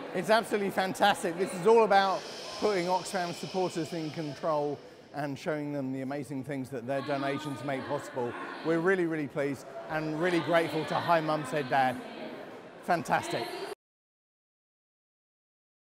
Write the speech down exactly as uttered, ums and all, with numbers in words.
It's absolutely fantastic. This is all about putting Oxfam supporters in control and showing them the amazing things that their donations make possible. We're really, really pleased and really grateful to Hi Mum Said Dad. Fantastic.